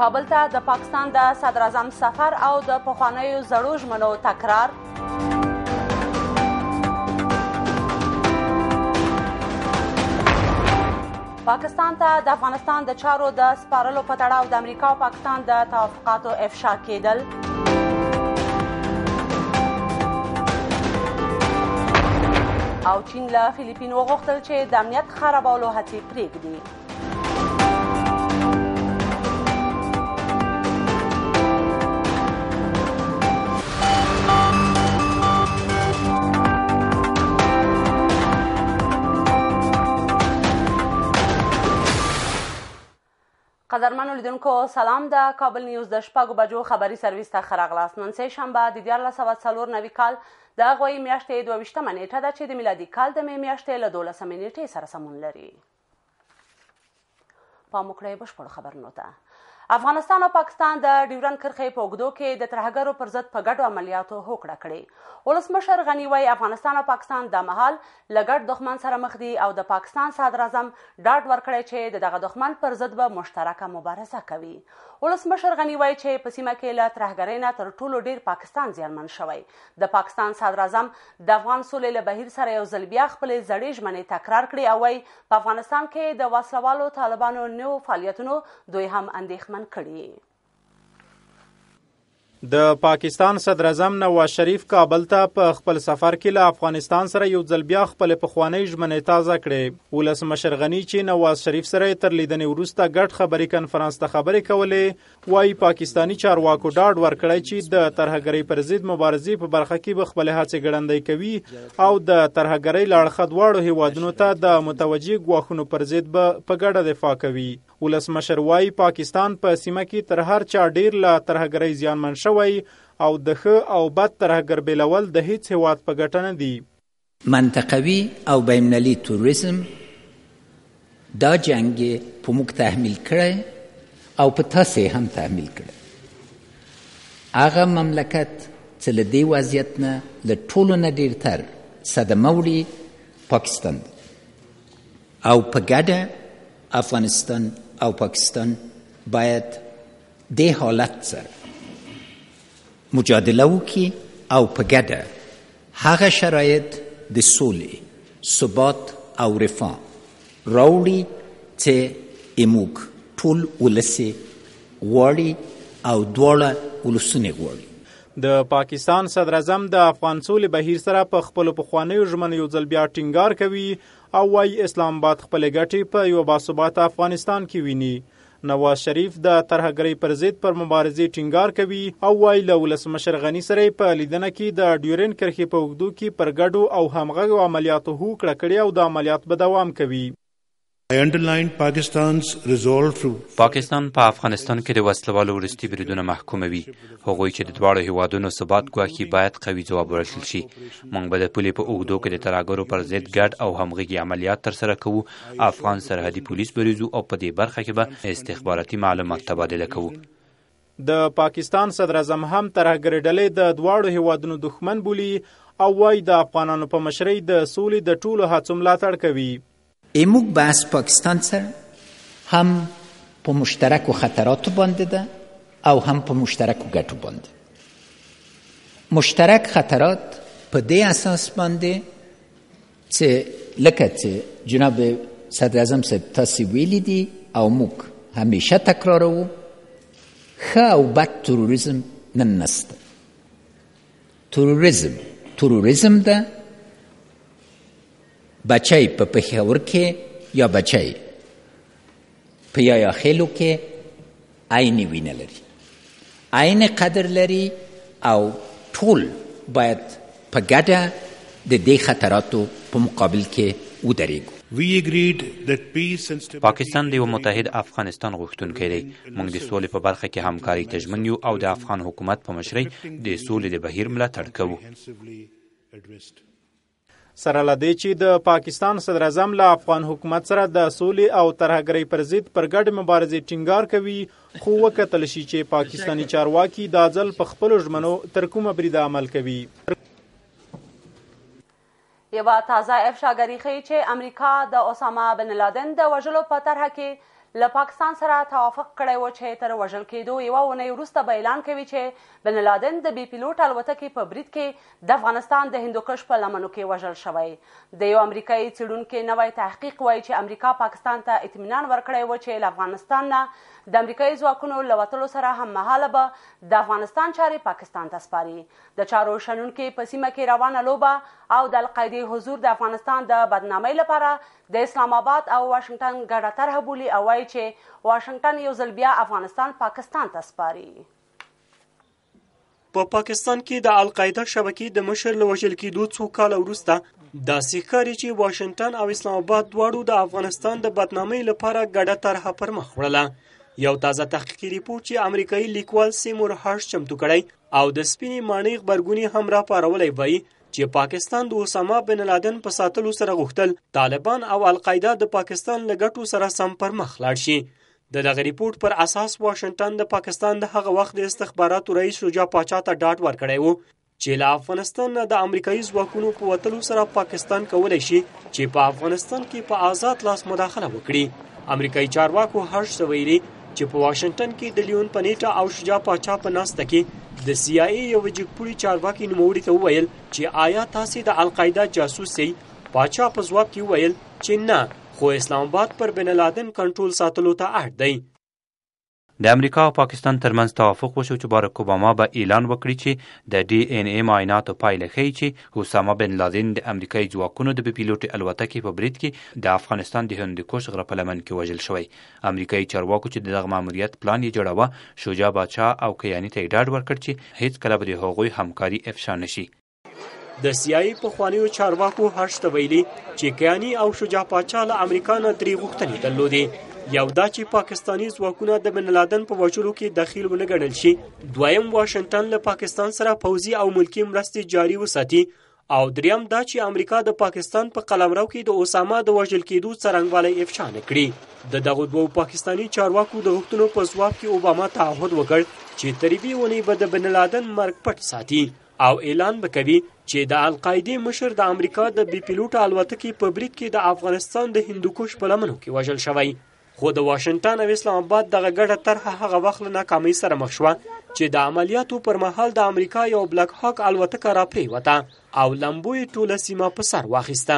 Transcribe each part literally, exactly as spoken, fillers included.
کابل ته د پاکستان د صدراعظم سفر او د پخوانیو زړو ژمنو تکرار. پاکستان ته د افغانستان د چارو د سپارلو په تړاو د امریکا او پاکستان د توافقاتو افشا کېدل. او چین له فلیپین وغوښتل چې د امنیت خرابولو هڅې پرېږدي. قدرمنو لیدونکو سلام. د کابل نیوز د شپږو بجو خبري سرویس ته ښه راغلاست. نن سه شنبه د دیارلس سوه څلور نوي کال د غویي میاشتې دوه ویشتمه نیټه ده چې د میلادي کال د مې میاشتې له دولسمې نیټې سره سمون لري. پام وکړئ بشپړو خبرونو ته. افغانستان او پاکستان د ډیورنډ کرښې په اوږدو کې د ترهګرو پر ضد په ګډو عملیاتو هوکړه کړې. ولسمشر غني وایي افغانستان او پاکستان د مهال له ګډ دښمن سره مخ دي او د پاکستان صدراعظم ډاډ ورکړی چې د دغه دښمن پر ضد به مشترکه مبارزه کوي. ولسمشر غني وایي چې په سیمه کې له ترهګرۍ نه تر ټولو ډیر پاکستان زیانمن شوی. د پاکستان صدراعظم د افغان سولې له بهیر سره یو ځل بیا خپلې زړې ژمنې تکرار کړي او وایي په افغانستان کې د وسلوالو طالبانو نوو فعالیتونو دوی هم اندېښمن کړي. د پاکستان صدراعظم نواز شریف کابل ته په خپل سفر کې له افغانستان سره یو ځل بیا خپل پخوانۍ ژمنې تازه کړې. ولسمشر غني چې نواز شریف سره تر لیدنې وروسته ګډ خبري کنفرانس ته خبرې کولې وایي پاکستاني چارواکو ډاډ ورکړی چې د ترهګرۍ پر ضد مبارزې په برخه کې به خپلې هڅې ګړندۍ کوي او د ترهګرۍ له اړخه دواړو هیوادونو ته د متوجه ګواښونو پر ضد به په ګډه دفاع کوي. ولسمشر وایي پاکستان په سیمه کې تر هر چا ډیر له ترهګرۍ زیانمن شوی او د ښه او بد ترهګر بیلول د هیڅ هیواد په ګټه نه دي. منطقوي او بینالمللي تروریزم دا جنگ په موږ تحمیل کړی او په تاسې هم تحمیل کړی. هغه مملکت چې له دې وضعیت نه له ټولو نه ډېرتر صدمه وړي پاکستان دی او په ګډه افغانستان او پاکستان باید دې حالت سره مجادله وکړي او په ګډه هغه شرایط د سولې ثبات او رفاه راوړي چې موږ ټول ولس غواړي او دواړه ولسونه غواړي. د پاکستان صدراعظم د افغان سولې بهیر سره په خپلو پخوانیو ژمنو یو ځل بیا ټینګار کوي او وايي اسلام آباد خپلې ګټې په یو باثباته افغانستان کې ویني. نواز شریف د ترهګرۍ پر ضد پر مبارزې ټینګار کوي او وايي له ولسمشر غني سره په لیدنه کې د ډیورنډ کرښې په اوږدو کې پر ګډو او همغږو عملیاتو هوکړه کړې او د عملیات به دوام کوي. پاکستان په افغانستان کې د وسلوالو وروستي بریدونه محکوموي. هغوی چې د دواړو هیوادونو ثبات ګواښي باید قوي ځواب ورکړل شي. موږ به د پولې په اوږدو کې د ترهګرو پر ضد ګډ او همغږي عملیات ترسره کوو. افغان سرحدي پولیس بریزو او په دې برخه کې به استخباراتي معلومات تبادله کوو. د پاکستان صدراعظم هم ترهګرې ډلې د دواړو هیوادونو دښمن بولي او وايي د افغانانو په مشرۍ د سولې د ټولو هڅو ملاتړ کوي. موږ بحث پاکستان سره هم په مشترکو خطراتو باندې ده او هم په مشترکو ګټو باندې. مشترک خطرات په دې اساس باندې چې لکه چې جناب صدراعظم صاحب تاسو ویلي دي او موږ همیشه تکراروو ښه او بد تروریزم نن نسته. تروریزم تروریزم ده بچی په پېښور کې یا بچی په یا خیلو کې عیني وینه لري، عین قدر لري او ټول باید په ګډه د دې خطراتو په مقابل کې ودرېږو. پاکستان د یو متحد افغانستان غوښتونکی دی. موږ د سولې په برخه کې همکاري ته ژمن یو او د افغان حکومت په مشرۍ د سولې د بهیر ملاتړ کوو. سره له دې چې د پاکستان صدراعظم له افغان حکومت سره د سولې او ترهګرۍ پر ضد پر ګډې مبارزې ټینګار کوي، خو وکتل شي چې پاکستاني چارواکي دا ځل په خپلو ژمنو تر کومه بریده عمل کوي. یوه تازه افشاګري ښیي چې امریکا د اسامه بن لادن د وژلو په طرحه کې له پاکستان سره توافق کړی و چې تر وژل کېدو یوه اونۍ وروسته به اعلان کوي چې بن لادن د بې پیلوټ الوتکې په برید کې د افغانستان د هندوکش په لمنو کې وژل شوی. د یو امریکایي څېړونکي نوی تحقیق وایي چې امریکا پاکستان ته اطمینان ورکړی و چې له افغانستان نه د امریکایي ځواکونو له وتلو سره هممهاله به د افغانستان چارې پاکستان ته سپاري. د چارو شنونکي په سیمه کې روانه لوبه او د القاعدې حضور د افغانستان د بدنامۍ لپاره د اسلام آباد او واشنګټن ګډه طرحه بولي او وایي چې واشنګټن یو ځل بیا افغانستان پاکستان ته سپاري. په پاکستان کې د القاعده شبکې د مشر له وژل کېدو څو کاله وروسته داسې ښکاري چې واشنګټن او اسلام آباد دواړو د افغانستان د بدنامۍ لپاره ګډه طرحه پر مخ وړله. یو تازه تحقیقي ریپورت چې امریکایي لیکوال سیمور هارش چمتو کړی او د سپینې ماڼۍ غبرګونې هم راپارولی وایي چې پاکستان د اسامه بن لادن په ساتلو سره غوښتل طالبان او القاعده د پاکستان له ګټو سره سم پر مخ لاړ شي. د دغه ریپورت پر اساس واشنګټن د پاکستان د هغه وخت د استخباراتو رئیس شجاع پاچا ته ډاډ ورکړی و چې له افغانستان نه د امریکایي ځواکونو په وتلو سره پاکستان کولی شي چې په افغانستان کې په آزاد لاس مداخله وکړي. امریکایي چارواکو هرش ته ویلي چې په واشنګټن کې د لیون پنیټا او شجاع پاچا په ناسته کې د سی آی ای یو جګپوړي چارواکي نوموړي ته وویل چې آیا تاسې د القاعده جاسوس یې؟ پاچا په ځواب کې وویل چې نه، خو اسلام آباد پر بن لادن کنټرول ساتلو ته اړ دی. د امریکا او پاکستان ترمنځ توافق وشو چې باراک اوباما به اعلان وکړي چې د ډي ان اے معایناتو پایله ښیي چې اسامه بن لادن د امریکایي ځواکونو د بې پیلوټې الوتکې په برید کې د افغانستان د هندوکش غره په لمن کې وژل شوی. امریکایي چارواکو چې دغه ماموریت پلان یې جوړاوه، شجاع پاچا او کیاني ته یې ډاډ ورکړ چې هیڅکله به د هغوی همکاري افشا نشي. د سی آی ای پخوانیو چارواکو هرش ته ویلي چې کیاني او شجاع پاچا له امریکا نه درې غوښتنې درلودې. یو دا چې پاکستانی ځواکونه د بن لادن په وژلو کې دخیل ونه ګڼل شي، دویم واشنګټن له پاکستان سره پوځي او ملکي مرستې جاري وساتي، او دریم دا چې امریکا د پاکستان په قلمرو کې د اسامه د وژل کېدو څرنګوالی افشا نه کړي. د دغو دوو پاکستانی چارواکو د غوښتنو په ځواب کې اوباما تعهد وکړ چې تر یوې اونۍ به د بن لادن مرګ پټ ساتي او اعلان به کوي چې د القاعدې مشر د امریکا د بې پیلوټه الوتکې په برید کې د افغانستان د هندوکش په لمنو کې وژل شوی. خو د واشنګټن او اسلام آباد دغه ګډه طرحه هغه وخت له ناکامۍ سره مخ شوه چې د عملیاتو پر مهال د امریکا یو بلاک هاک الوتکه راپرېوته او لمبو یې ټوله سیمه په سر واخیسته.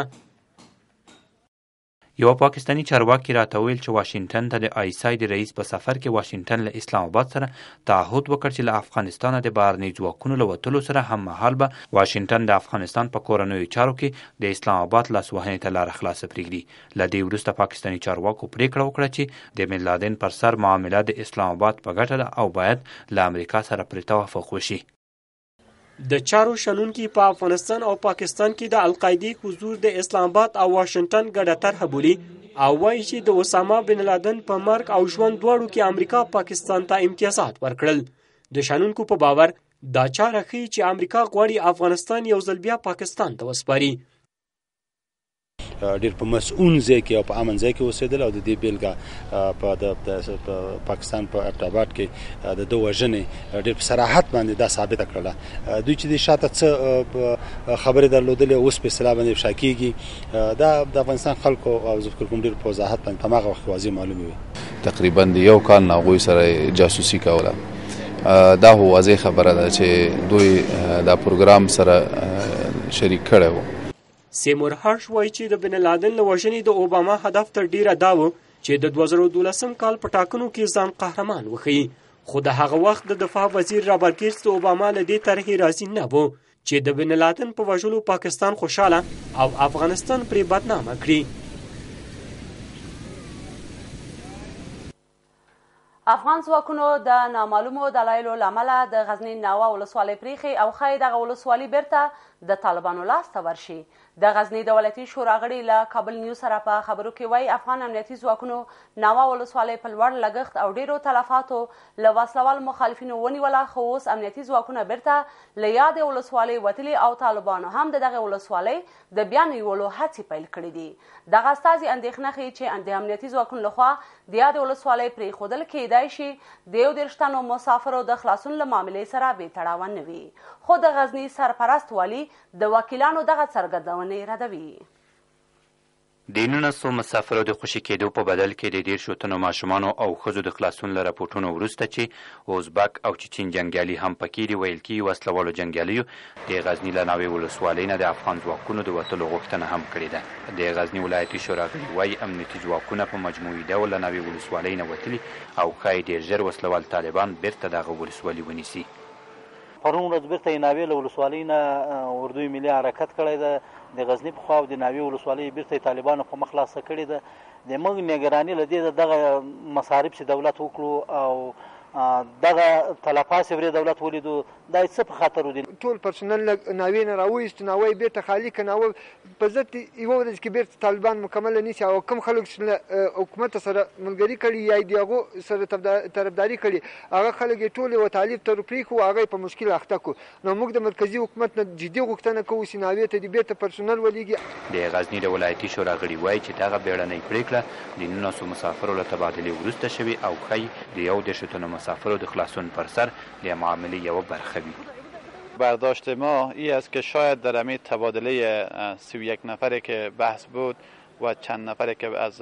یو پاکستانی چارواکي راته ویل چې واشنګټن ته د آی اس آی د رئیس په سفر کې واشنګټن له اسلام آباد سره تعهد وکړ چې له افغانستانه د بهرني ځواکونو له وتلو سره هممهال به واشنګټن د افغانستان په کورنیو چارو کې د اسلام آباد لاسوهنې ته لاره خلاصه پرېږدي. له دې وروسته پاکستانی چارواکو پریکړه وکړه چې د بن لادن پر سر معامله د اسلام آباد په ګټه ده او باید له امریکا سره پرې توافق وشي. د چارو شنونکي په افغانستان او پاکستان کې د القاعدې حضور د اسلام آباد او واشنګټن ګډه طرحه بولي او وایي چې د اسامه بن لادن په مرګ او ژوند دواړو کې امریکا پاکستان ته امتیازات ورکړل. د شنونکو په باور دا چاره ښیي چې امریکا غواړي افغانستان یو ځل بیا پاکستان ته وسپاري. ډېر په مسؤون ځای کې او په امن ځای کې اوسېدل او د دې بېلګه په د پاکستان په ابټاباد کې د ده وژنې ډېر په صراحت باندې دا ثابته کړله. دوی چې د شاته څه خبرې درلودلې اوس په اصطلاح باندې افشا کېږي، دا د افغانستان خلکو او زه فکر کوم ډېر په وضاحت باندې په هماغه وخت کې واضح معلومې وي. تقریبا د یو کال نه هغوی سره جاسوسي کوله. دا خو واضح خبره ده چې دوی دا پروګرام سره شریک کړی و. سیمور هرش وایي چې د بن لادن له وژنې د اوباما هدف تر ډیره دا و چې د دوه زره دولسم کال په ټاکنو کې ځان قهرمان وښیي. خو د هغه وخت د دفاع وزیر رابرټ ګیټس د اوباما له دې طرحې راضي نه و چې د بن لادن په وژلو پاکستان خوشحاله او افغانستان پرې بدنامه کړي. افغان ځواکونو د نامعلومو دلایلو له امله د غزني ناوه ولسوالۍ پریښې او ښایي دغه ولسوالي بیرته د طالبانو لاس ته ورشي. د غزني دولتي شورا غړي له کابل نیوز سره په خبرو کې وایي افغان امنیتي ځواکونو ناوه ولسوالۍ په لوړ لګښت او ډیرو تلفاتو له وسلوال مخالفینو ونیوله، خو اوس امنیتي ځواکونه بیرته له یادې ولسوالۍ وتلي او طالبانو هم د دغې ولسوالۍ د بیا نیولو هڅې پیل کړي دي. دغه استازي اندېښنه ښیي چې د امنیتي ځواکونو لخوا د یادې ولسوالۍ پرېښودل کېدای شي د یو دېرش تنو مسافرو د خلاصون له معاملې سره بې تړاوه نه وي. خو د غزني سرپرست والي د وکیلانو دغه څرګندونې ردوي. د نولسو مسافرو د خوشي کېدو په بدل کې د دېرشو تنو ماشومانو او ښځو د خلاصون له راپورټونو وروسته چې ازبک او چچین جنګیالي هم پکې دي، ویل کېږي وسلوالو جنګیالیو د غزني له ناوې ولسوالۍ نه د افغان ځواکونو د وتلو غوښتنه هم کړې ده. د غزني ولایتي شورا غړي وایي امنیتي ځواکونه په مجموعي ډول له ناوې ولسوالۍ نه وتلي او ښایي ډېر ژر وسلوال طالبان بیرته دغه ولسوالي ونیسي. پرون ورځ بیرته یې ناوې له ولسوالۍ نه اردوی ملي حرکت کړی ده. د غزني په خوا او د ناوې ولسوالۍ بیرته یې طالبانو په مخ خلاصه کړې ده. د موږ نګراني له دې ده دغه مصارف چې دولت وکړو او دغه تلفات چې دولت ولیدو دا یې څه په خاطر ودي. ټول پرسونل له ناوې نه راوایست، ناوې یې بیرته خالي کړه. ناوې په ضد یوه ورځ کې بیرته طالبان مکمله نیسي او کوم خلک چې له حکومت سره ملګري کړي یا د هغو سره طرفداري کړي هغه خلک یې ټول یوه طالب ته پرېښو، هغه یې په مشکل اخته کړو. نو موږ د مرکزي حکومت نه جدي غوښتنه کوو چې ناوې ته دې بیرته پرسونل ولیږي. د غزني د ولایتي شورا غړي وایي چې دغه بیړنۍ پرېکړه د نولسو مسافرو له تبادلې وروسته شوې او ښایي د یو دېرشو تنو مسافرو د خلاصون پر سر له معامله یو برخه وي. برداشت ما این است که شاید در همین تبادله سی و یک نفره که بحث بود و چند نفره که از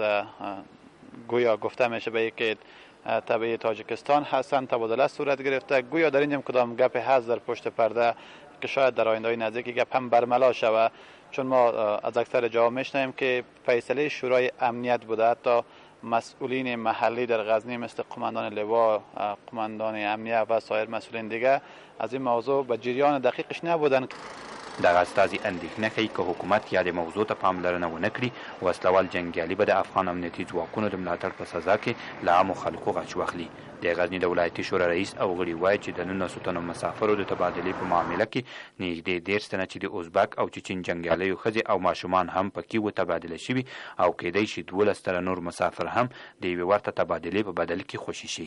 گویا گفته میشه به یکی تبعی تاجیکستان هستند تبادله صورت گرفته. گویا در اینجا کدام گپ هست در پشت پرده که شاید در آینده نزدیک گپ هم برملا شود، چون ما از اکثر جاها میشنویم که فیصله شورای امنیت بوده. حتی مسئولین محلی در غزنی مثل قماندان لوا، قماندان امنیه و سایر مسئولین دیگه از این موضوع به جریان دقیقش نبودن. دغه استازي اندېښنه کوي که حکومت یا د موضوع ته پاملرنه ونه کړي وسلوال جنګیالي به د افغان امنیتي ځواکونو د ملاتړ په سزا کې له عامو خلکو غچ واخلي. د غزني د ولایتي شورا رئیس او غړي وایي چې د نولسو تنو مسافرو د تبادلې په معامله کې نږدې دېرش تنه چې د ازبک او چچین جنګیالیو ښځې او ماشومان هم پکې وتبادله شوي او کیدای شي دولس تنه نور مسافر هم د یوې ورته تبادلې په بدل کې خوشي شي.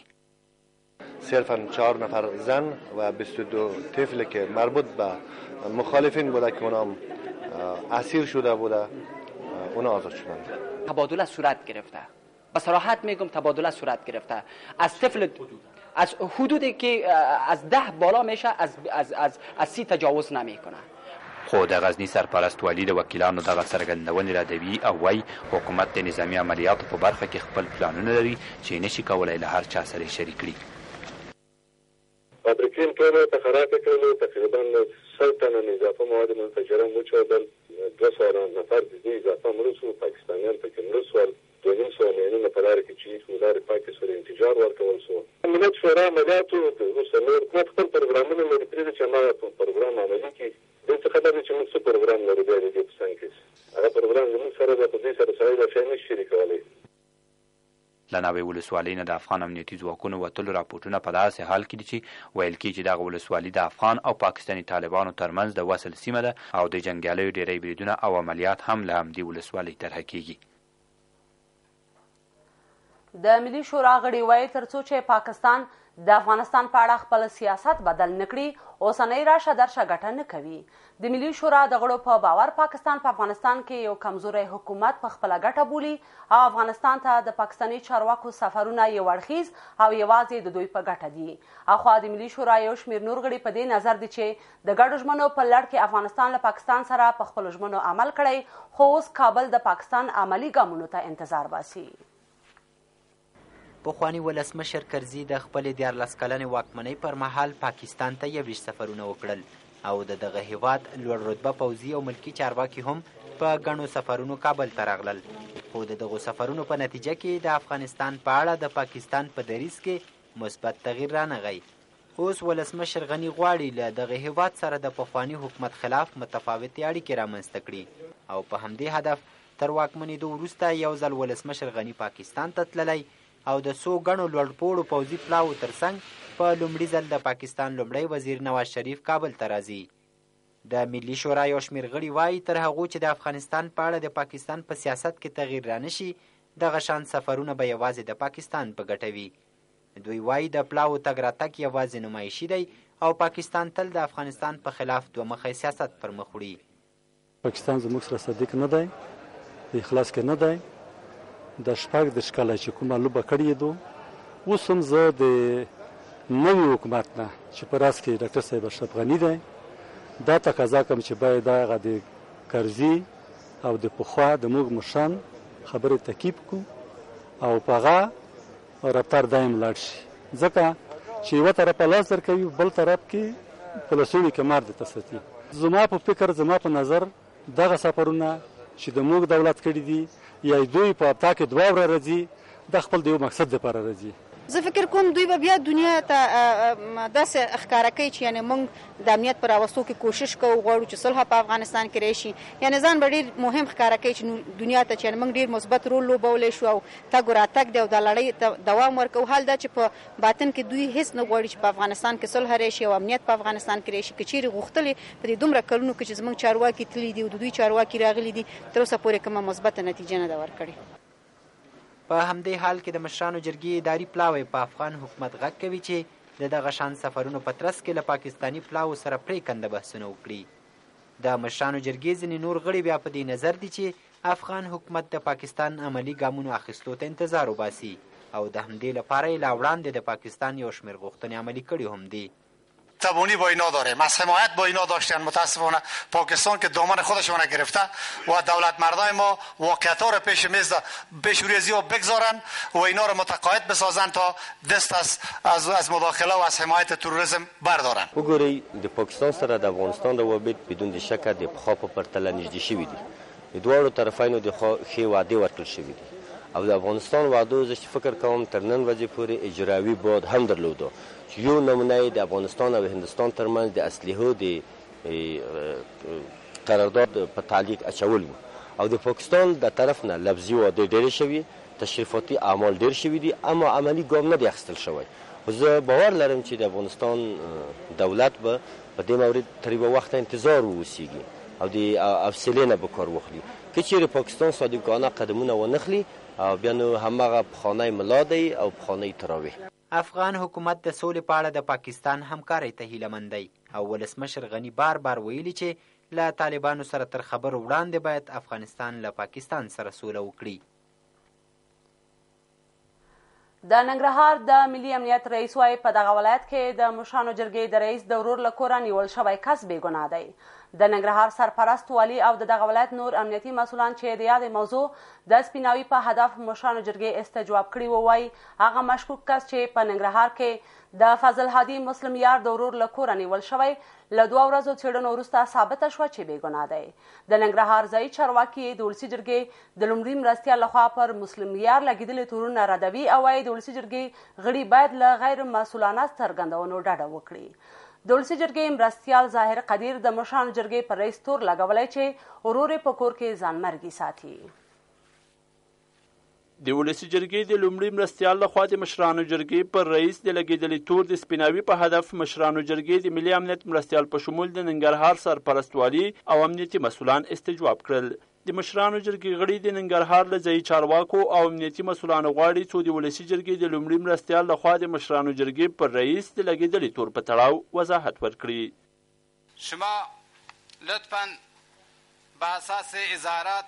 صرفا چهار نفر زن و بیست و دو طفل که مربوط به مخالفین بوده که اونام اسیر شده بوده اونا آزاد شدن. تبادله صورت گرفته، به صراحت میگم تبادله صورت گرفته. از طفل از حدودی که از ده بالا میشه از از از, از سی تجاوز نمیکنه. خو د غزني سرپرست والي د وکیلانو دغه څرګندونې ردوي او وایي حکومت د نظامي عملیاتو په برخه کې خپل پلانونه لري چې نشي کولی له هر چا سره شریک کړي. فابریکین ټولو ته خراب کړلو، تقریبا سل تنه اضافه مواد منفجره وچودل، دوه سوه نفر د دې اضافه مړه شو، پاکستانیان پکې مړه شول، دوه نیم سوه میلیونه په لارې کې چې لارې پاکې سوې انفجار ورکول شو. ملت شورا عملیاتو وروسته نور حکومت خپل پروګرامونه لري پرېږدي چې هماغه پروګرام عملي کړي. دې څخه دا دی چې موږ څه پروګرام لرو بیا د دې په څنګ کې هغه پروګرام زموږ سره ده، خو دې سره سړی دا شی نشي شریکولی. له ناوې ولسوالۍ نه د افغان امنیتي ځواکونو وتلو راپورټونه په داسې حال کې دي چې ویل کېږي چې دغه ولسوالي د افغان او پاکستاني طالبانو ترمنځ د وصل سیمه ده او د جنګیالیو ډېری بریدونه او عملیات هم له همدې ولسوالۍ طرحه کېږي. د ملي شورا غړي وایي تر څو چې پاکستان د افغانستان په اړه خپل سیاست بدل نه کړي اوسنۍ راشه درشه ګټه نه کوي. د ملي شورا د غړو په باور پاکستان په افغانستان کې یو کمزوری حکومت په خپله ګټه بولي او افغانستان ته د پاکستاني چارواکو سفرونه یو اړخیز او یوازې د دوی په ګټه دي. اخوا د ملي شورا یو شمېر نور غړي په دې نظر دي چې د ګډو ژمنو په لړ کې افغانستان له پاکستان سره په خپلو ژمنو عمل کړی، خو اوس کابل د پاکستان عملي ګامونو ته انتظار باسي. پخواني ولسمشر کرزي د خپلې دیارلس کلنې واکمنۍ پر مهال پاکستان ته یویشت سفرونه وکړل او د دغه هیواد لوړ رتبه پوځي او ملکي چارواکي هم په ګڼو سفرونو کابل ته راغلل، خو د دغو سفرونو په نتیجه کې د افغانستان په اړه د پاکستان په دریځ کې مثبت تغییر رانغی. اوس ولسمشر غني غواړي له دغه هیواد سره د پخواني حکومت خلاف متفاوتې اړیکې رامنځته کړي او په همدې هدف تر واکمنېدو وروسته یو ځل ولسمشر غني پاکستان ته تللی او د څو ګڼو لوړپوړو پوځي پلاوو ترڅنګ په لومړي ځل د پاکستان لومړی وزیر نواز شریف کابل ته راځي. د ملي شورا یو شمېر غړي وایي تر هغو چې د افغانستان په اړه د پاکستان په سیاست کې تغییر رانشي دغه شان سفرونه به یوازې د پاکستان په ګټه وي. دوی وایي د پلاوو تګ راتګ یوازې نمایشي دی او پاکستان تل د افغانستان په خلاف دوه مخی سیاست پر مخ وړي. پاکستان زموږ سره صدیق نه دی، د اخلاص کې نه دی. د شپږ دېرش کاله چې کومه لوبه کړې ده اوس هم زه د نوي حکومت نه چې په راس کې ډاکټر صاحب اشرف غني دی دا تقاضا کوم چې باید هغه د کرزي او د پخوا د موږ مشران خبرې تعقیب کړو او په هغه رفتار دایم لاړ شي، ځکه چې یوه طرف لاس درکوي بل طرف کې په لسوړي کې مار درته ساتي. زما په فکر زما په نظر دغه سفرونه چې د موږ دولت کړي دي یا دوی په هفته کې دوه ورځې راځي د خپل د یو مقصد لپاره راځي. زه فکر کوم دوی به بیا دنیا ته داسې ښکاره کوي چې یعنې موږ د امنیت په راوستو کې کوشش کوو، غواړو چې صلح په افغانستان کې راشي، یعنې ځان به ډېر مهم ښکاره کوي چې دنیا ته چې یعنې موږ ډېر مثبت رول لوبولی شو او تګ و راتګ دی او د لړۍ دوام ورکوو. حال دا چې په باطن کې دوی هېڅ نه غواړي چې په افغانستان کې صلح راشي او امنیت په افغانستان کې راشي. که چیرې غوښتلې په دې دومره کلونو کې چې زموږ چارواکي تللي دي او د دوی چارواکي راغلي دي تر اوسه پورې کومه مثبته نتیجه نه ده ورکړې. په همدې حال کې د مشرانو جرګې اداري پلاوی په افغان حکومت غږ کوي چې د دغه شان سفرونو په ترڅ کې له پاکستاني پلاو سره پرېکنده بحثونه وکړي. د مشرانو جرګې ځینې نور غړي بیا په دې نظر دي چې افغان حکومت د پاکستان عملي ګامونو اخیستلو ته انتظار وباسي او د همدې لپاره یې لا وړاندې د پاکستان یو شمېر غوښتنې عملي کړي هم دي. تبانی با اینا داریم، از حمایت با اینا داشتن. متاسفانه پاکستان که دامن خودشون گرفته و دولت مردای ما واقعیت ها رو پیش میز پیش ریزی ها بگذارن و اینا رو متقاعد بسازن تا دست از از, از مداخله و از حمایت تروریسم بردارن. وګورئ د پاکستان سره د افغانستان روابط بدون د شک د پخوا په پرتله نږدې شوي دي. د دواړو طرفینو د ښې وعدې ورکړل شوي دي او د افغانستان وعدو زه چې فکر کوم تر نن ورځې پورې اجراوي بعد هم درلوده. یو نمونه د افغانستان او هندوستان ترمنځ د اسلحو د قرارداد په تعلیق اچول او د پاکستان د طرف نه لفظي وعدې ډېرې شوي، تشریفاتي اعمال ډېر شوي دي، اما عملي ګام نه دی اخیستل شوی. زه باور لرم چې د افغانستان دولت به په دې مورد تر یوه وخته انتظار واوسیږي او د حوصلې نه به کار واخلي. که چیرې پاکستان صادقانه قدمونه ونخلي او بیا نو هماغه پخوانی ملا دی او پخوانی تراویح. افغان حکومت د سولې په اړه د پاکستان همکارۍ ته هیله مند دی او ولسمشر غني بار بار ویلي چې له طالبانو سره تر خبرو وړاندې باید افغانستان له پاکستان سره سوله وکړي. د ننګرهار د ملي امنیت رئیس وايي په دغه ولایت کې د مشرانو جرګې د رئیس د ورور له کوره نیول شوی کس بې ګناه دی. د ننګرهار سرپرست والي او د دغه ولایت نور امنیتي مسؤلان چې د یادې موضوع د سپیناوي په هدف مشرانو جرګې استجواب کړي وو وایي هغه مشکوک کس چې په ننګرهار کې د فضل هادي مسلم یار د ورور له کوره نیول شوی له دوه ورځو څېړنو وروسته ثابته شوه چې بې ګناه دی. د ننګرهار ځایي چارواکي د ولسي جرګې د لومړي مرستیال لخوا پر مسلم یار لګېدلي تورونه ردوي او وایي د ولسي جرګې غړي باید له غیر مسؤلانه څرګندونو ډډه وکړي. د ولسي جرګې مرستیال ظاهر قدیر د مشرانو جرګې پر رئیس تور لګولی چې ورور یې په کور کې ځانمرګي ساتي. د ولسي جرګې د لومړي مرستیال لخوا د مشرانو جرګې پر رئیس د لګېدلي تور د سپیناوي په هدف مشرانو جرګې د ملي امنیت مرستیال په شمول د ننګرهار سرپرست والي او امنیتي مسؤلان استجواب کړل. د مشرانو جرګې غړي د ننګرهار له ځایي چارواکو او امنیتي مسؤلانو غواړي څو د ولسي جرګې د لومړي مرستیال لخوا د مشرانو جرګې پر رئیس د لګېدلي تور په تړاو وضاحت ورکړي. شما لطفاً به اساس اظهارات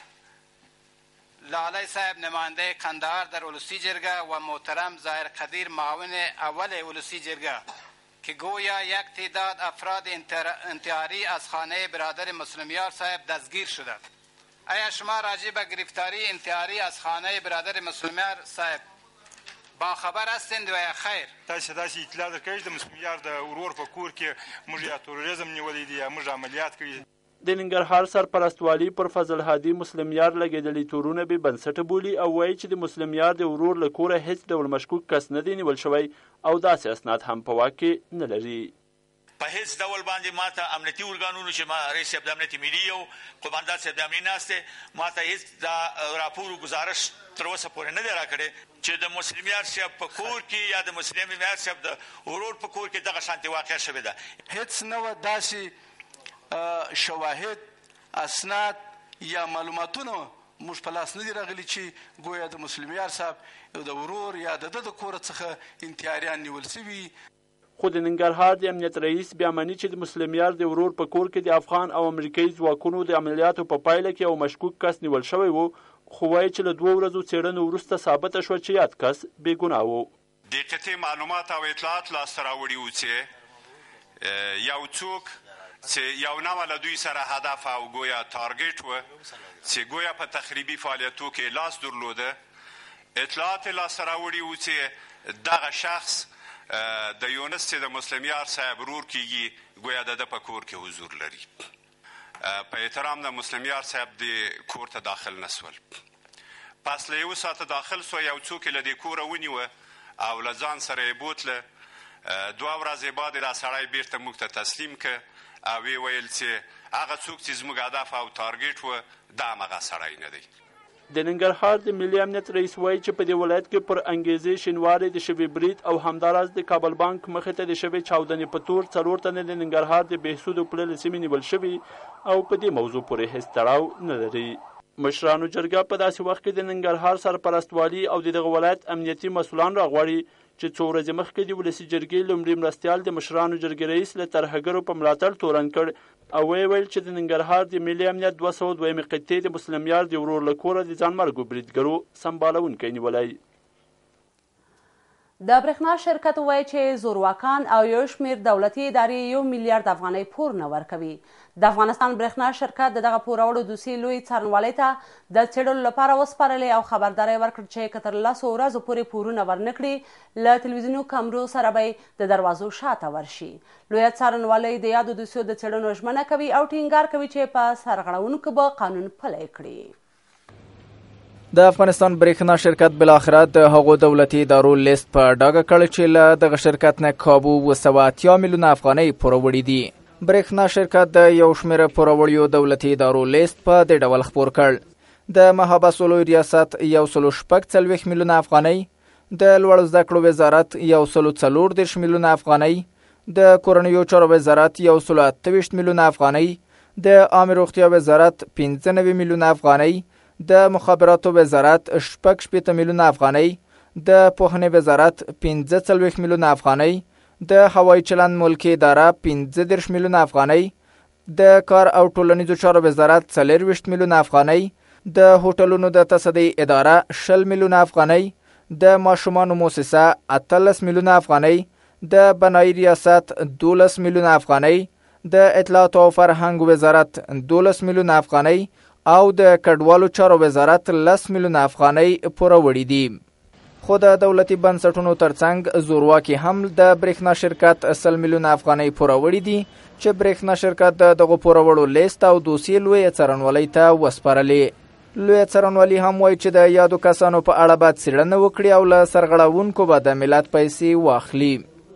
لالی صاحب نماینده قندهار در ولسی جرگه و محترم ظاهر قدیر معاون اول ولسی جرگه که گویا یک تعداد افراد انتحاری از خانه برادر مسلمیار صاحب دستگیر شدند. آیا شما راجع به گرفتاری انتحاری از خانه برادر مسلمیار صاحب با خبر هستند و یا خیر؟ تاسو داسې اطلاع درکوئ د مسلمیار د ورور په کور کې موږ یا تروریزم نیولی دی یا موږ عملیات کړي. د ننګرهار سرپرست والي پر فضل هادي مسلمیار لګېدلي تورونه بې بنسټه بولي او وایي چې د مسلمیار د ورور له کوره هیڅ ډول مشکوک کس نه دی نیول شوی او داسې اسناد هم په واک کې نه لري. په هیڅ ډول باندې ماته امنیتي ارګانونو چې ما رئیس صاحب د امنیتي ملي او قوماندان صاحب د امنیت ناست دی ماته هیڅ د راپور ګزارش تر اوسه پورې نه دی راکړی چې د مسلمیار صاحب په کور کې یا د مسلمیار صاحب د ورور په کور کې دغه شانتې واقع شوې ده. هیڅ نه وه داسې شواهد اسناد یا معلوماتونه موږ په لاس نه دي راغلي چې ګویا د مسلمیار صاحب د ورور یا د ده د کوره څخه انتحاریان نیول سوي. خو د ننګرهار د امنیت رئیس بیا مني چې د مسلمیار د ورور په کور کې د افغان او امریکایي ځواکونو د عملیاتو په پایله کې یو مشکوک کس نیول شوی و خو وایي چې له دوه ورځو څېړنو وروسته ثابته شوه چې یاد کس بې ګناه و. د قطعي معلومات او اطلاعات لاسته راوړي وو چې یو څوک چې یو نوه له دوی سره هدف او ګویا تارګیټ و چې ګویا په تخریبي فعالیتو کې لاس درلوده. اطلاعات یې لاسته راوړي وو چې دغه شخص د یونس چې د مسلم یار صاحب ورور کیږي ګویا د ده په کور کې حضور لري. په احترام د مسلم یار صاحب د کور ته داخل نسول. پس له یو ساعته داخل سو، یو څوک یې له دې کوره ونیوه او له ځان سره یې بوتله. دوه ورځې بعد یې را سړی بیرته موږ ته تسلیم که او ویې ویل چې هغه څوک چې زموږ هدف او تارګیټ و دا همغه سړی نه دی. د ننګرهار د ملي امنیت رئیس وایي چې په دې ولایت کې پر انګیزې شینوارې د شوې برید او همداراز د کابل بانک مخې ته د شوې چاودنې په تور څلور تنه د ننګرهار د بهسود پلې سیمې نیول شوي او په دې موضوع پورې هیڅ تړاو نه لري. مشرانو جرګه په داسې وخت کې د ننګرهار سرپرستوالي او د دغه ولایت امنیتي مسؤلان راغواړي چې څو ورځې مخکې د ولسي جرګې لومړي مرستیال د مشرانو جرګې رئیس له ترهګرو په ملاتړ تورن کړ او ویې ویل چې د ننګرهار د ملي امنیت دوه سوه دویمې قطعې د مسلم یار د ورور له کوره د ځانمرګو بریدګرو سمبالونکی نیولی. د برېښنا شرکت وایي چې زورواکان او یو شمېر دولتي ادارې یو میلیارډ افغانۍ پور نه ورکوي. د افغانستان برېښنا شرکت د دغه پورولو دوسیې لوی څارنوالۍ ته د څېړلو لپاره وسپارلې او خبرداری ورکړ چې که تر لسو ورځو پورې پورونه ورنه کړي له تلویزیوني کمرو سره به د دروازو شاته ورشي. لویه څارنوالۍ د یادو دوسیو د څېړنو ژمنه کوي او ټینګار کوي چې په سرغړونکو به قانون پلی کړي. د افغانستان برېښنا شرکت بالاخره د هغو دولتي ادارو لیست په ډاګه کړ چې له دغه شرکت نه کابو اوه سوه اتیا میلیونه افغانۍ پوروړي دي. برېښنا شرکت د یو شمېر پوروړیو دولتي ادارو لیست په دې ډول خپور کړ. د محبسو لوی ریاست یو سلو شپږ څلوېښت میلیونه افغانۍ، د لوړو زده کړو وزارت یو سلو څلور دېرش میلیونه افغانۍ، د کورنیو چارو وزارت یو سلو اته ویشت میلیونه افغانۍ، د عامې روغتیا وزارت پنځه نوي میلیونه افغانۍ، د مخابراتو وزارت شپږ شپېته میلیونه افغانۍ، د پوهنې وزارت پنځه څلوېښت میلیونه افغانۍ، د هوایي چلند ملکي اداره پنځه دېرش میلیونه افغانۍ، د کار او ټولنیزو چارو وزارت څلېرویشت میلیونه افغانۍ، د هوټلونو د تصدۍ اداره شل میلیونه افغانۍ، د ماشومانو موسسه اتلس میلیونه افغانۍ، د بنایي ریاست دولس میلیونه افغانۍ، د اطلاعاتو او فرهنګ وزارت دولس میلیونه افغانۍ او د کډوالو چارو وزارت لس میلیونه افغانۍ پوروړي دي. خو د دولتي بنسټونو ترڅنګ زورواکي هم د برېښنا شرکت سل میلیونه افغانۍ پوروړي دي چې برېښنا شرکت د دغو پوروړو لیست او دوسیې لویې څارنوالۍ ته وسپارلې. لویه څارنوالي هم وایي چې د یادو کسانو په اړه باید څېړنه وکړي او له سرغړونکو به د ملت پیسې واخلي.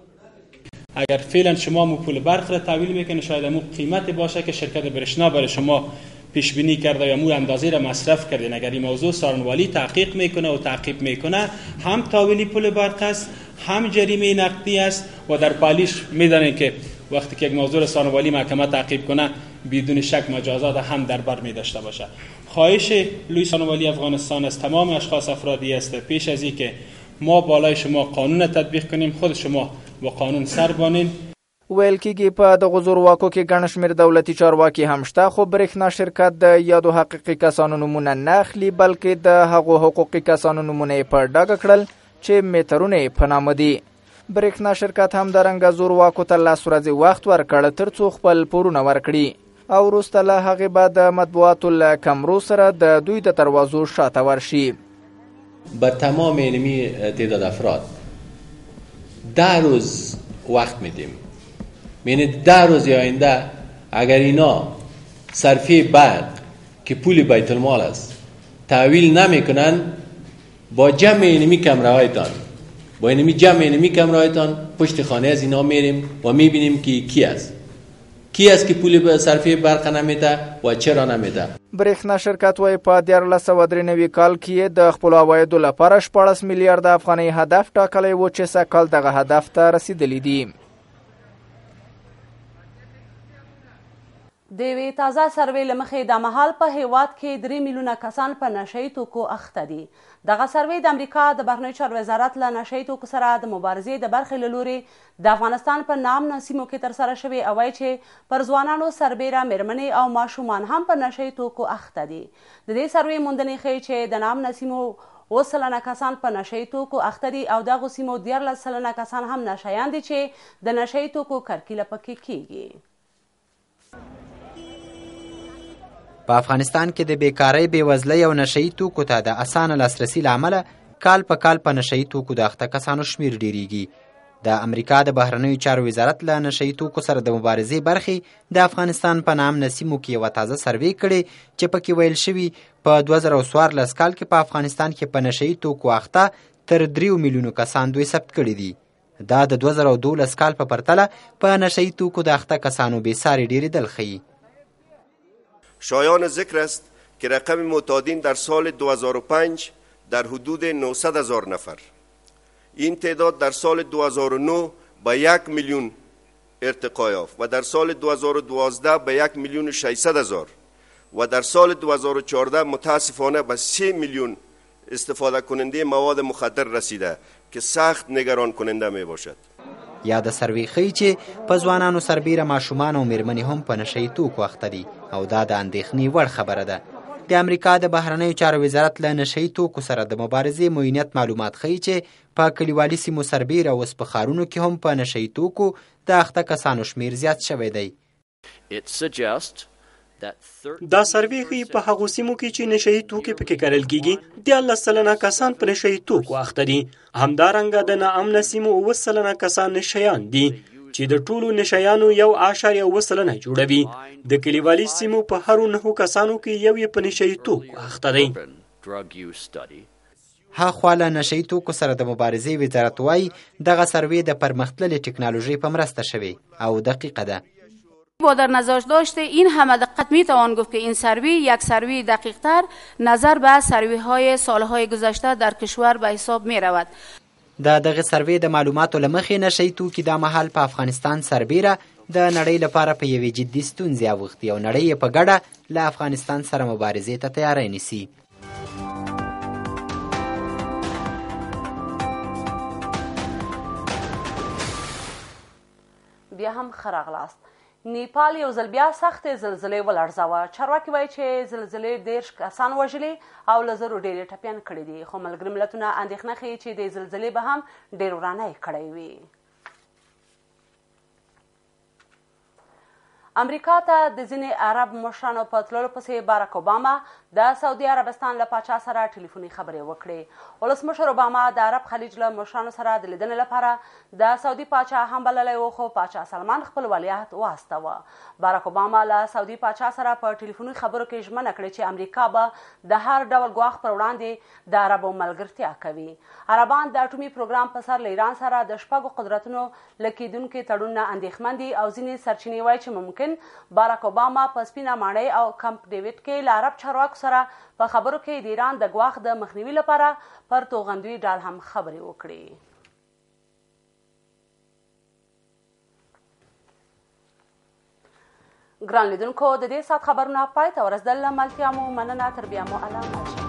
اگر فعلا شما مو پول برق را تحویل میکنه شاید امو قیمتی باشه که شرکت برشنا برای شما پیش بینی کرده و امو اندازه را مصرف کردین. اگر این موضوع سارنوالی تحقیق میکنه و تعقیب میکنه هم تحویل پول برق است هم جریمه نقدی است و در پالیش میدانین که وقتی که یک موضوع سارنوالی محکمه تعقیب کنه بدون شک مجازات هم در بر می داشته باشه. خواهش لوی سارنوالی افغانستان از تمام اشخاص افرادی است پیش از این که ما بالای شما قانون تطبیق کنیم خود شما با قانون سر بانین. ویل کېږي په دغو زورواکو کې ګڼ شمېر دولتي چارواکي هم شته خو برېښنا شرکت د یادو حقیقي کسانو نومونه نه اخلي بلکې د هغو حقوقي کسانو نومونه یې په ډاګه کړل چې میترونه یې په نامه دي. برېښنا شرکت همدارنګه زورواکو ته لس ورځې وخت ورکړ تر څو خپل پورونه ورکړي او وروسته له هغې به د مطبوعاتو له کمرو سره د دوی د دروازو شاته ورشي. به تمام اینمی تعداد افراد ده روز وقت میدیم. یعنی ده روز آینده اگر اینا صرفی برق که پول بیت المال است تحویل نمیکنن با جمع اینمی کمرهایتان با اینمی جمع اینمی کمرهایتان پشت خانه از اینا میریم و میبینیم که کی است کی است که پول صرفی برق نمیده و چرا نمیده. برېښنا شرکت وایي په دیارلس سوه درې نوي کال کې د خپلو عوایدو لپاره شپاړس میلیارده افغانۍ هدف ټاکلی و چې سږ کال دغه هدف ته رسیدلی دي. د یوې تازه سروې له مخې دا مهال په هیواد کې درې میلیونه کسان په نشه یي توکو اخته دي. دغه سروې د امریکا د بهرنیو چارو وزارت له نشه یي توکو سره د مبارزې د برخې له لورې د افغانستان په نامه سیمو کې ترسره شوې او وایي چې پر ځوانانو سربیره میرمنې او ماشومان هم په نشه یي توکو اخته دي. د دې سروې موندنې ښیي چې د نامه سیمو اووه سلنه کسان په نشه یي توکو اخته دي او دغو سیمو دیارلس سلنه کسان هم نشهیان دي چې د نشه یي توکو کرکیله پکې کیږي. په افغانستان کې د بیکارۍ، بېوزلۍ او نشهیي توکو ته د اسانه لاسرسي له امله کال په کال په نشهیي توکو د اخته کسانو شمیر ډیریږي. د امریکا د بهرنیو چارو وزارت له نشهیي توکو سره د مبارزې برخې د افغانستان په نام نسیمو کې یوه تازه سروې کړې چې پکې ویل شوي په دوه زره څوارلس کال کې په افغانستان کې په نشهیي توکو اخته تر دریو میلیونو کسان دوی ثبت کړي دي. دا د دوه زره دولس کال په پرتله په نشهیي توکو د اخته کسانو بېساري ډېرېدل ښیي. شایان ذکر است که رقم معتادین در سال دو هزار و پنج در حدود نهصد هزار نفر، این تعداد در سال دو هزار و نه به یک میلیون ارتقا یافت و در سال دو هزار و دوازده به یک میلیون و ششصد هزار و در سال دو هزار و چهارده متاسفانه به سه میلیون استفاده کننده مواد مخدر رسیده که سخت نگران کننده می باشد. یا د سروې ښیي چې په ځوانانو سربیره ماشومان او میرمنې هم په نشهیي توکو اخته دي او دا د اندېښنې وړ خبره ده. د امریکا د بهرنیو چارو وزارت له نشهیي توکو سره د مبارزې معینیت معلومات ښیي چې په کلیوالي سیمو سربیره اوس په ښارونو کې هم په نشهیي توکو د اخته کسانو شمیر زیات شوی دی. دا سروې ښیي په هغو سیمو کې چې نشهیي توکي پکې کرل کیږي دیارلس سلنه کسان په نشهیي توکو اخته دي. همدارنګه د ناامنه سیمو اووه سلنه کسان نشهیان دي چې د ټولو نشهیانو یو اعشاریه اووه سلنه جوړوي. د کلیوالي سیمو په هرو نهو کسانو کې یو یې په نشهیي توکو اخته دی. هاخوا له نشهیي توکو سره د مبارزې وزارت وایي دغه سروې د پرمختللې ټکنالوژۍ په مرسته شوې او دقیقه ده. با در نظر داشته این همه دقت می توان گفت که این سروی یک سروی دقیق تر نظر به سروی های سالهای گذشته در کشور به حساب می رود. د دغه سروې د معلوماتو له مخې نشهیي توکي دا مهال په افغانستان سربیره د نړۍ لپاره په یوې جدي ستونزې اوښتي او نړۍ یې په ګډه له افغانستان سره مبارزې ته تیاری نیسي. بیا هم ښه راغلاست. نیپال یو ځل بیا سختې زلزلې ولړزوه. چارواکي وایي چې زلزلې دېرش کسان وژلي او له زرو ډېرې ټپیان کړي دي، خو ملګري ملتونه اندېښنه ښیي چې د زلزلې به هم ډېر ورانی کړی وي. امریکا ته د ځینې عرب مشرانو په تللو پسې باراک اوباما د سعودي عربستان له پاچا سره ټلیفوني خبرې وکړې. ولسمشر اوباما د عرب خلیج له مشرانو سره د لیدنې لپاره د سعودي پاچا هم بللی و، خو پاچا سلمان خپل ولیعهد واستاوه. باراک اوباما له سعودي پاچا سره په ټلیفوني خبرو کې ژمنه کړې چې امریکا به د هر ډول ګواښ پر وړاندې د عربو ملګرتیا کوي. عربان د اټومي پروګرام په سر له ایران سره د شپږو قدرتونو له کېدونکي تړون نه اندېښمن دي او ځینې سرچینې وایي چې ممکن باراک اوباما په سپینه ماڼۍ او کمپ ډیویډ کې له عرب چارواکو سره په خبرو کې د ایران د ګواښ د مخنیوي لپاره پر توغندوي ډال هم خبرې وکړي. ګران لیدونکو، د دې ساعت خبرونه پای ته ورسېدل. له ملتیا مو مننه. تر بیا مو الله مل.